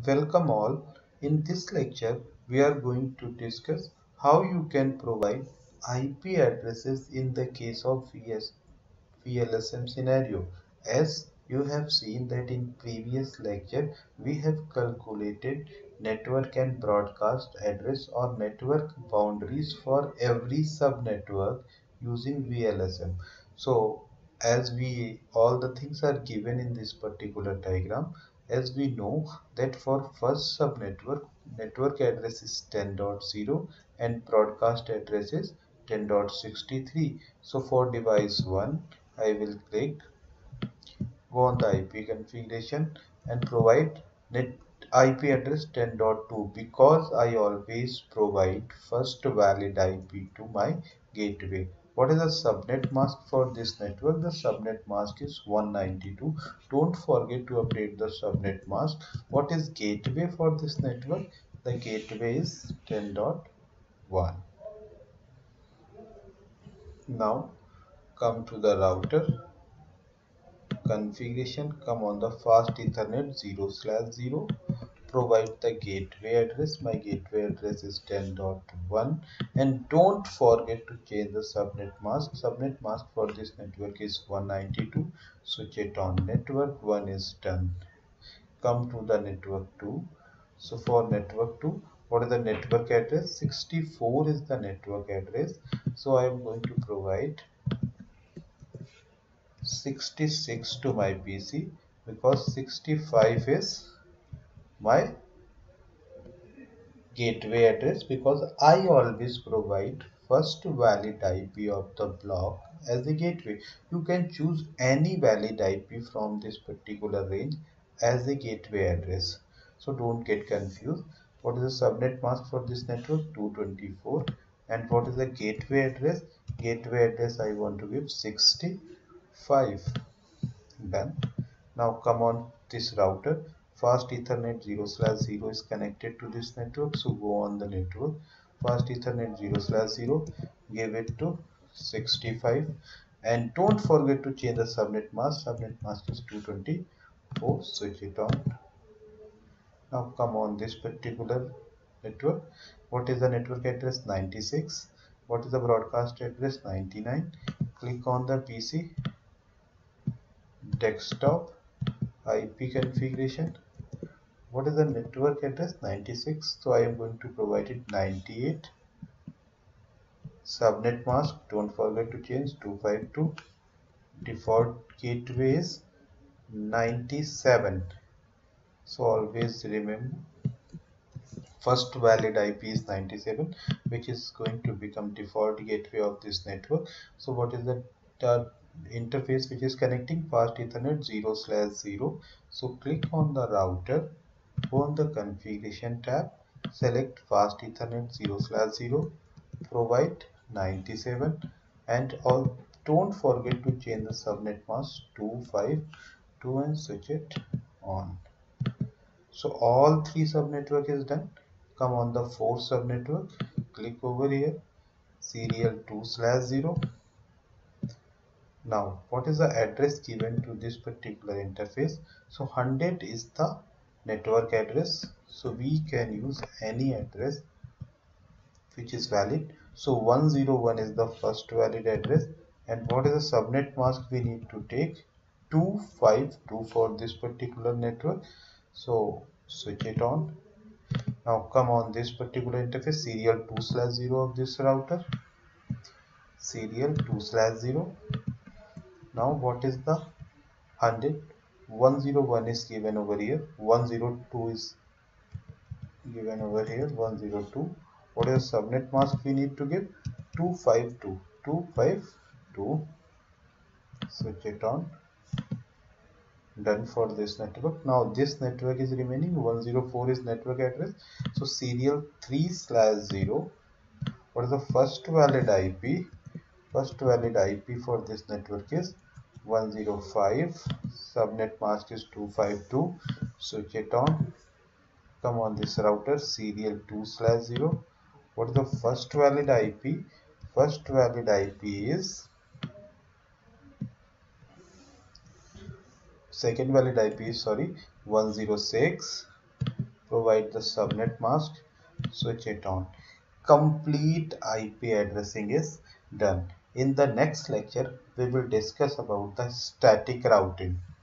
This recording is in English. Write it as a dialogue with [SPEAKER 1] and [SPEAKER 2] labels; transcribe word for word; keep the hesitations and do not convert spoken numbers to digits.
[SPEAKER 1] Welcome all. In this lecture, we are going to discuss how you can provide I P addresses in the case of V L S M scenario. As you have seen that in previous lecture, we have calculated network and broadcast address or network boundaries for every subnetwork using V L S M. So as we all the things are given in this particular diagram, as we know that for first subnetwork, network address is ten dot zero and broadcast address is ten dot sixty-three. So for device one, I will click go on the I P configuration and provide net I P address ten dot two because I always provide first valid I P to my gateway. What is the subnet mask for this network? The subnet mask is one ninety-two. Don't forget to update the subnet mask. What is gateway for this network? The gateway is ten dot one. Now come to the router configuration, come on the fast ethernet zero slash zero, provide the gateway address. My gateway address is ten dot one and don't forget to change the subnet mask. Subnet mask for this network is one ninety-two. Switch it on. Network one is done. Come to the network two. So for network two, what is the network address? sixty-four is the network address. So I am going to provide sixty-six to my P C because sixty-five is my gateway address, because I always provide first valid I P of the block as the gateway. You can choose any valid I P from this particular range as the gateway address. So don't get confused. What is the subnet mask for this network? two twenty-four. And what is the gateway address? Gateway address I want to give sixty-five. Done. Now come on this router. Fast Ethernet zero slash zero is connected to this network. So go on the network. Fast Ethernet zero slash zero. Give it to sixty-five. And don't forget to change the subnet mask. Subnet mask is two twenty-four. Switch it on. Now come on this particular network. What is the network address? ninety-six. What is the broadcast address? ninety-nine. Click on the P C. Desktop. I P configuration. What is the network address? ninety-six. So I am going to provide it ninety-eight. Subnet mask, don't forget to change two fifty-two. Default gateway is ninety-seven. So always remember first valid I P is ninety-seven, which is going to become default gateway of this network. So what is the, the interface which is connecting? Fast Ethernet zero slash zero. So click on the router, go on the configuration tab, select Fast Ethernet zero slash zero, provide ninety-seven, and all don't forget to change the subnet mask two fifty-two and switch it on. So all three subnetwork is done. Come on the fourth subnetwork, click over here, serial two slash zero. Now what is the address given to this particular interface? So one hundred is the network address, so we can use any address which is valid. So one zero one is the first valid address. And what is the subnet mask we need to take? two fifty-two for this particular network. So switch it on. Now come on this particular interface, serial two slash zero of this router, serial two slash zero. Now what is the one hundred? one zero one is given over here, one zero two is given over here, one zero two. What is the subnet mask we need to give? two fifty-two, two fifty-two. Switch it on. Done for this network. Now this network is remaining, one zero four is network address. So serial three slash zero. What is the first valid I P? First valid I P for this network is one zero five. Subnet mask is two fifty-two. Switch it on. Come on this router, serial two slash zero. What is the first valid I P? First valid I P is, second valid I P is sorry one zero six. provide the subnet mask, switch it on. Complete I P addressing is done. In the next lecture, we will discuss about the static routing.